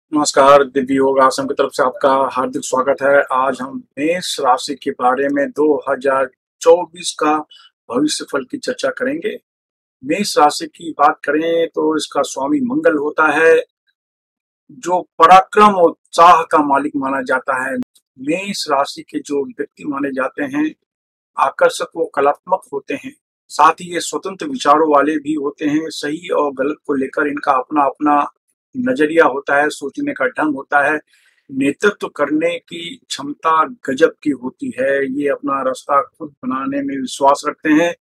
नमस्कार, दिव्य योग आश्रम की तरफ से आपका हार्दिक स्वागत है। आज हम मेष राशि के बारे में 2024 का भविष्यफल की चर्चा करेंगे। मेष राशि की बात करें तो इसका स्वामी मंगल होता है, जो पराक्रम और उत्साह का मालिक माना जाता है। मेष राशि के जो व्यक्ति माने जाते हैं, आकर्षक व कलात्मक होते हैं। साथ ही ये स्वतंत्र विचारों वाले भी होते हैं। सही और गलत को लेकर इनका अपना अपना नजरिया होता है, सोचने का ढंग होता है। नेतृत्व करने की क्षमता गजब की होती है। ये अपना रास्ता खुद बनाने में विश्वास रखते हैं।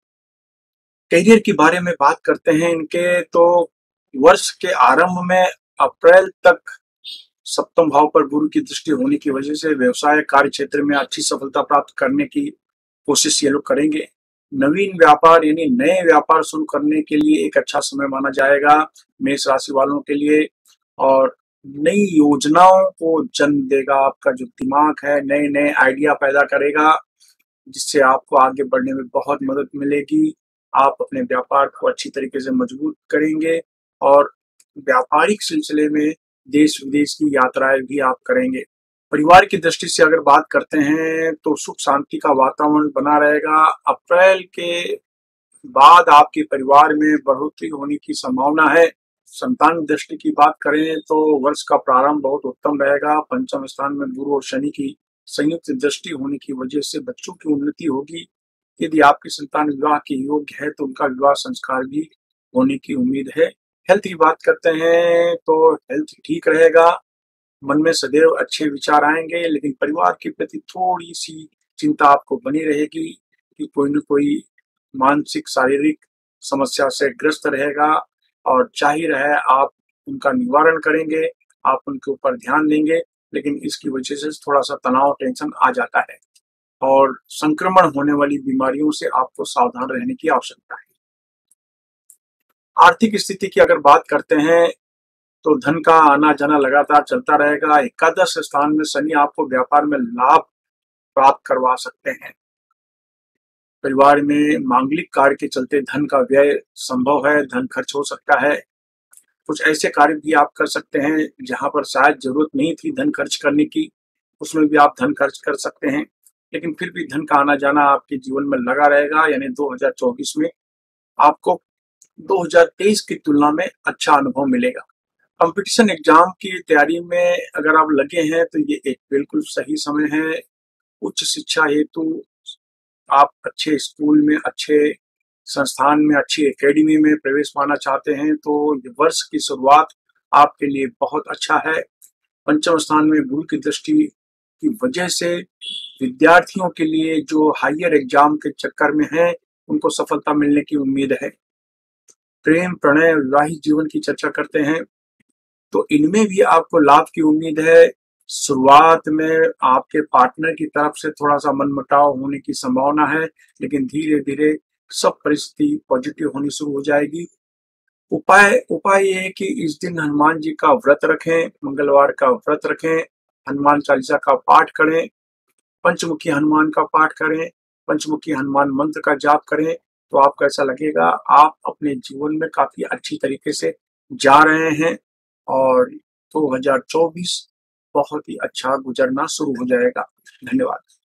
करियर के बारे में बात करते हैं इनके, तो वर्ष के आरंभ में अप्रैल तक सप्तम भाव पर गुरु की दृष्टि होने की वजह से व्यवसाय कार्य क्षेत्र में अच्छी सफलता प्राप्त करने की कोशिश ये लोग करेंगे। नवीन व्यापार यानी नए व्यापार शुरू करने के लिए एक अच्छा समय माना जाएगा मेष राशि वालों के लिए। और नई योजनाओं को जन्म देगा। आपका जो दिमाग है नए नए आइडिया पैदा करेगा, जिससे आपको आगे बढ़ने में बहुत मदद मिलेगी। आप अपने व्यापार को अच्छी तरीके से मजबूत करेंगे और व्यापारिक सिलसिले में देश विदेश की यात्राएं भी आप करेंगे। परिवार की दृष्टि से अगर बात करते हैं तो सुख शांति का वातावरण बना रहेगा। अप्रैल के बाद आपके परिवार में बढ़ोतरी होने की संभावना है। संतान दृष्टि की बात करें तो वर्ष का प्रारंभ बहुत उत्तम रहेगा। पंचम स्थान में गुरु और शनि की संयुक्त दृष्टि होने की वजह से बच्चों की उन्नति होगी। यदि आपकी संतान विवाह के योग्य है तो उनका विवाह संस्कार भी होने की उम्मीद है। हेल्थ की बात करते हैं तो हेल्थ ठीक रहेगा। मन में सदैव अच्छे विचार आएंगे, लेकिन परिवार के प्रति थोड़ी सी चिंता आपको बनी रहेगी कि कोई न कोई मानसिक शारीरिक समस्या से ग्रस्त रहेगा। और जाहिर है आप उनका निवारण करेंगे, आप उनके ऊपर ध्यान देंगे, लेकिन इसकी वजह से थोड़ा सा तनाव टेंशन आ जाता है। और संक्रमण होने वाली बीमारियों से आपको सावधान रहने की आवश्यकता है। आर्थिक स्थिति की अगर बात करते हैं तो धन का आना जाना लगातार चलता रहेगा। एकादश स्थान में शनि आपको व्यापार में लाभ प्राप्त करवा सकते हैं। परिवार में मांगलिक कार्य के चलते धन का व्यय संभव है, धन खर्च हो सकता है। कुछ ऐसे कार्य भी आप कर सकते हैं जहां पर शायद जरूरत नहीं थी धन खर्च करने की, उसमें भी आप धन खर्च कर सकते हैं। लेकिन फिर भी धन का आना जाना आपके जीवन में लगा रहेगा। यानी 2024 में आपको 2023 की तुलना में अच्छा अनुभव मिलेगा। कंपटीशन एग्जाम की तैयारी में अगर आप लगे हैं तो ये एक बिल्कुल सही समय है। उच्च शिक्षा हेतु आप अच्छे स्कूल में, अच्छे संस्थान में, अच्छी एकेडमी में प्रवेश पाना चाहते हैं तो ये वर्ष की शुरुआत आपके लिए बहुत अच्छा है। पंचम स्थान में गुरु की दृष्टि की वजह से विद्यार्थियों के लिए जो हायर एग्जाम के चक्कर में हैं, उनको सफलता मिलने की उम्मीद है। प्रेम, प्रणय, वैवाहिक जीवन की चर्चा करते हैं तो इनमें भी आपको लाभ की उम्मीद है। शुरुआत में आपके पार्टनर की तरफ से थोड़ा सा मनमुटाव होने की संभावना है, लेकिन धीरे धीरे सब परिस्थिति पॉजिटिव होनी शुरू हो जाएगी। उपाय उपाय ये है कि इस दिन हनुमान जी का व्रत रखें, मंगलवार का व्रत रखें, हनुमान चालीसा का पाठ करें, पंचमुखी हनुमान का पाठ करें, पंचमुखी हनुमान मंत्र का जाप करें। तो आपको ऐसा लगेगा आप अपने जीवन में काफी अच्छी तरीके से जा रहे हैं और 2024 बहुत ही अच्छा गुजरना शुरू हो जाएगा। धन्यवाद।